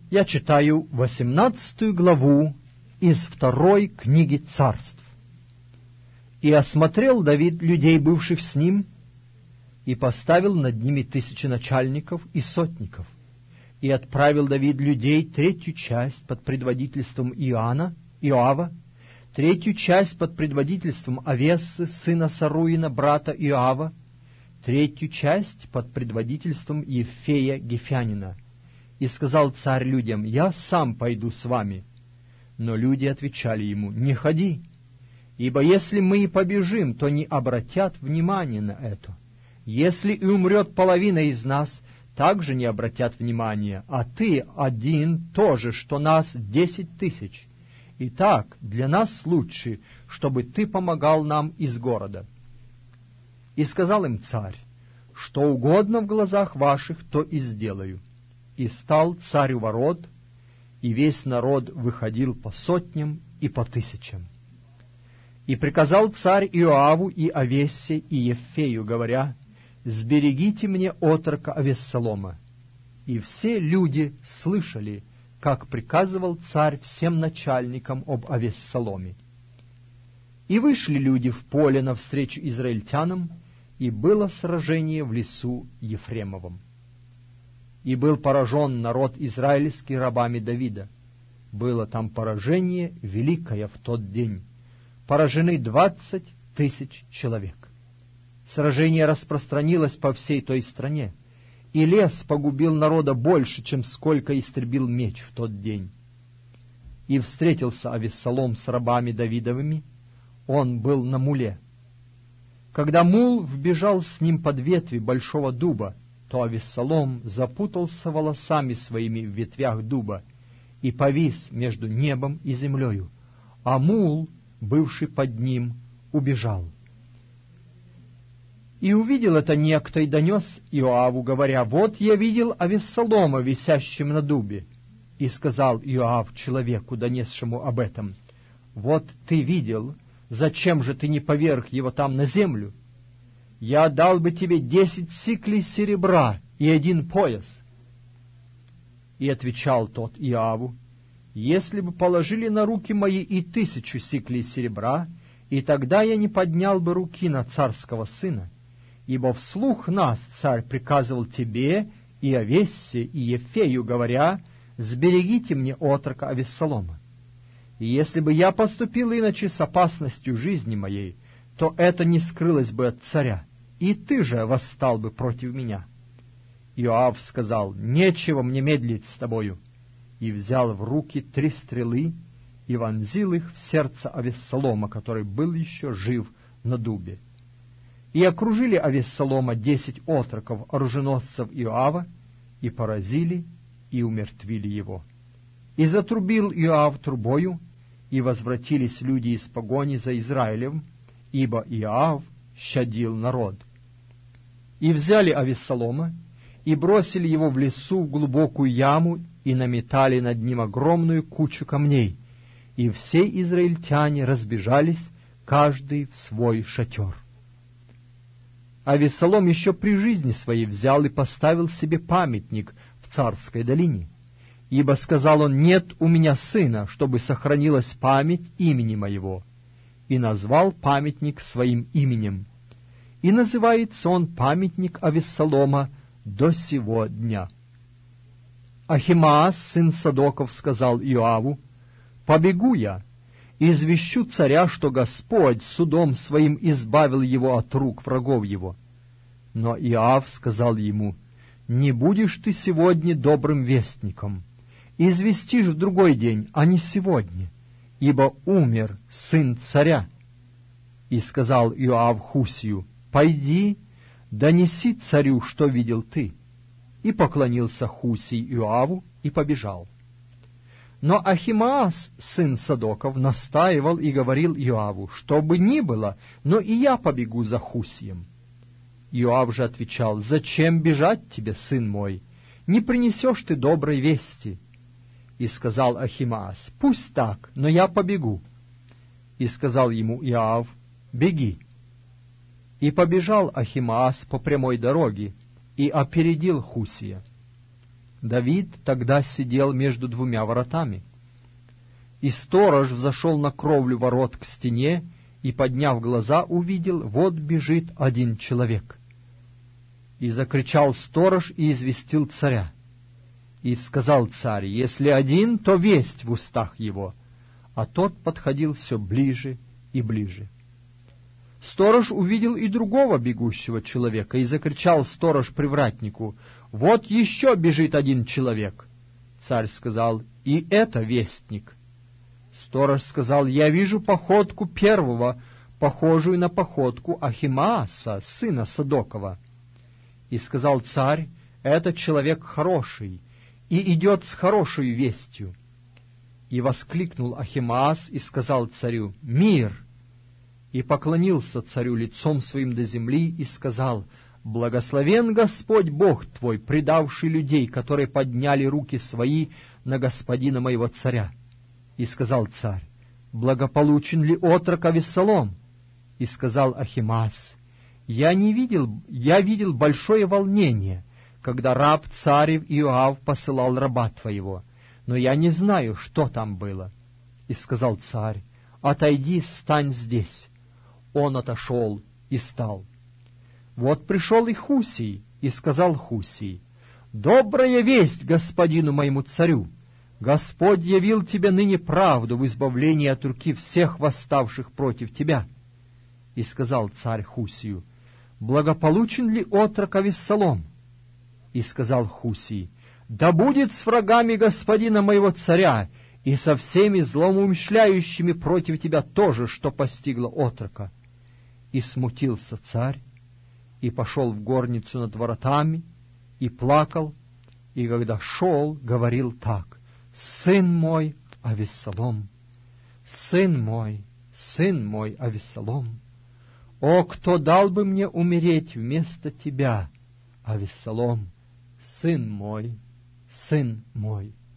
Я читаю 18 главу из 2 книги Царств. «И осмотрел Давид людей, бывших с ним, и поставил над ними 1000 начальников и сотников. И отправил Давид людей 3 часть под предводительством Иоава, 3 часть под предводительством Авессы, сына Саруина, брата Иоава, 3 часть под предводительством Ефея Гефянина. И сказал царь людям: «Я сам пойду с вами». Но люди отвечали ему: «Не ходи, ибо если мы и побежим, то не обратят внимания на это. Если и умрет половина из нас, также не обратят внимания, а ты один тоже, что нас 10 000. Итак, для нас лучше, чтобы ты помогал нам из города». И сказал им царь: «Что угодно в глазах ваших, то и сделаю». И стал царь у ворот, и весь народ выходил по сотням и по 1000. И приказал царь Иоаву и Авессе и Ефею, говоря: «Сберегите мне отрока Авессалома». И все люди слышали, как приказывал царь всем начальникам об Авессаломе. И вышли люди в поле навстречу израильтянам, и было сражение в лесу Ефремовом. И был поражен народ израильский рабами Давида. Было там поражение великое в тот день. Поражены 20 000 человек. Сражение распространилось по всей той стране, и лес погубил народа больше, чем сколько истребил меч в тот день. И встретился Авессалом с рабами Давидовыми, он был на муле. Когда мул вбежал с ним под ветви большого дуба, то Авессалом запутался волосами своими в ветвях дуба и повис между небом и землею, а мул, бывший под ним, убежал. И увидел это некто и донес Иоаву, говоря: «Вот я видел Авессалома, висящим на дубе». И сказал Иоав человеку, донесшему об этом: «Вот ты видел, зачем же ты не поверг его там на землю? Я дал бы тебе 10 сиклей серебра и 1 пояс». И отвечал тот Иоаву: «Если бы положили на руки мои и 1000 сиклей серебра, и тогда я не поднял бы руки на царского сына, ибо вслух нас царь приказывал тебе и Авессе и Ефею, говоря: сберегите мне отрока Авессалома. И если бы я поступил иначе с опасностью жизни моей, то это не скрылось бы от царя, и ты же восстал бы против меня». Иоав сказал: «Нечего мне медлить с тобою», и взял в руки 3 стрелы и вонзил их в сердце Авессалома, который был еще жив на дубе. И окружили Авессалома 10 отроков оруженосцев Иоава, и поразили, и умертвили его. И затрубил Иоав трубою, и возвратились люди из погони за Израилем, ибо Иоав щадил народ. И взяли Авессалома, и бросили его в лесу в глубокую яму, и наметали над ним огромную кучу камней, и все израильтяне разбежались, каждый в свой шатер. Авессалом еще при жизни своей взял и поставил себе памятник в Царской долине, ибо сказал он: «Нет у меня сына, чтобы сохранилась память имени моего», и назвал памятник своим именем. И называется он памятник Авессалома до сего дня. Ахимаас, сын Садоков, сказал Иоаву: «Побегу я, и извещу царя, что Господь судом своим избавил его от рук врагов его». Но Иоав сказал ему: «Не будешь ты сегодня добрым вестником, известишь в другой день, а не сегодня, ибо умер сын царя». И сказал Иоав Хусию: «Пойди, донеси царю, что видел ты». И поклонился Хусий Иоаву и побежал. Но Ахимаас, сын Садоков, настаивал и говорил Иоаву: «Что бы ни было, но и я побегу за Хусием». Иоав же отвечал: «Зачем бежать тебе, сын мой? Не принесешь ты доброй вести». И сказал Ахимаас: «Пусть так, но я побегу». И сказал ему Иоав: «Беги». И побежал Ахимаас по прямой дороге, и опередил Хусия. Давид тогда сидел между двумя воротами. И сторож взошел на кровлю ворот к стене и, подняв глаза, увидел, вот бежит один человек. И закричал сторож и известил царя. И сказал царь: если один, то весть в устах его. А тот подходил все ближе и ближе. Сторож увидел и другого бегущего человека, и закричал сторож привратнику: вот еще бежит один человек. Царь сказал: и это вестник. Сторож сказал: я вижу походку первого, похожую на походку Ахимааса, сына Садокова. И сказал царь: этот человек хороший, и идет с хорошей вестью. И воскликнул Ахимаас и сказал царю: мир! И поклонился царю лицом своим до земли и сказал: благословен Господь Бог твой, предавший людей, которые подняли руки свои на господина моего царя. И сказал царь: благополучен ли отрок Авессалом? И сказал Ахимаас: я видел большое волнение, когда раб царев Иоав посылал раба твоего, но я не знаю, что там было. И сказал царь: отойди, стань здесь. Он отошел и стал. Вот пришел и Хусий, и сказал Хусий: добрая весть господину моему царю! Господь явил тебе ныне правду в избавлении от руки всех восставших против тебя. И сказал царь Хусию: благополучен ли отрок Авессалом? И сказал Хусий: да будет с врагами господина моего царя и со всеми злоумышляющими против тебя тоже, что постигло отрока. И смутился царь, и пошел в горницу над воротами, и плакал, и когда шел, говорил так: сын мой Авессалом, сын мой Авессалом, о, кто дал бы мне умереть вместо тебя, Авессалом, сын мой, сын мой.